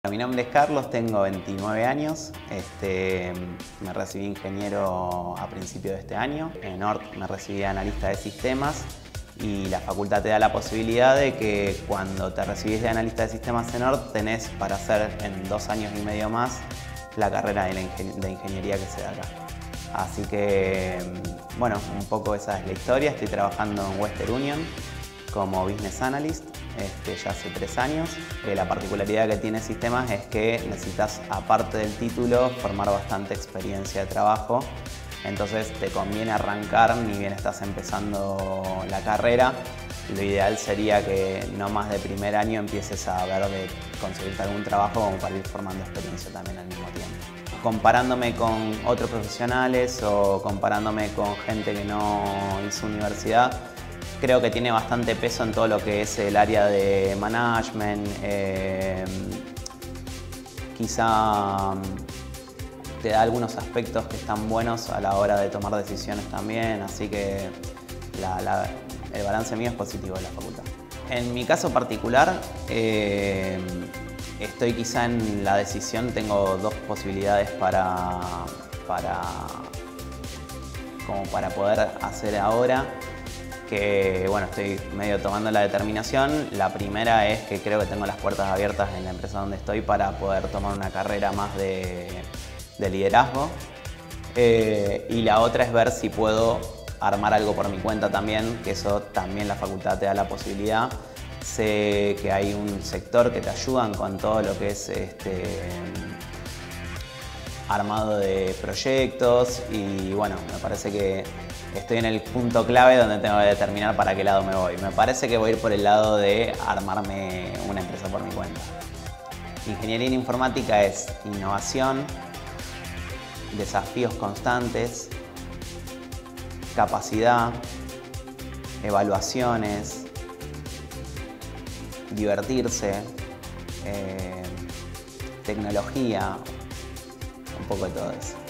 Mi nombre es Carlos, tengo 29 años, me recibí ingeniero a principios de este año. En ORT me recibí de analista de sistemas y la facultad te da la posibilidad de que cuando te recibís de analista de sistemas en ORT tenés para hacer en 2 años y medio más la carrera de ingeniería que se da acá. Así que, bueno, un poco esa es la historia. Estoy trabajando en Western Union como Business Analyst ya hace 3 años. La particularidad que tiene sistemas es que necesitas, aparte del título, formar bastante experiencia de trabajo. Entonces te conviene arrancar, ni bien estás empezando la carrera. Lo ideal sería que no más de primer año empieces a ver de conseguirte algún trabajo como para ir formando experiencia también al mismo tiempo. Comparándome con otros profesionales o comparándome con gente que no hizo universidad, creo que tiene bastante peso en todo lo que es el área de management. Quizá te da algunos aspectos que están buenos a la hora de tomar decisiones también, así que el balance mío es positivo en la facultad. En mi caso particular, estoy quizá en la decisión, tengo 2 posibilidades para poder hacer ahora, que bueno, estoy medio tomando la determinación. La primera es que creo que tengo las puertas abiertas en la empresa donde estoy para poder tomar una carrera más de liderazgo. Y la otra es ver si puedo armar algo por mi cuenta también, que eso también la facultad te da la posibilidad. Sé que hay un sector que te ayudan con todo lo que es armado de proyectos y bueno, me parece que estoy en el punto clave donde tengo que determinar para qué lado me voy. Me parece que voy a ir por el lado de armarme una empresa por mi cuenta. Ingeniería en informática es innovación, desafíos constantes, capacidad, evaluaciones, divertirse, tecnología, un poco de todo eso.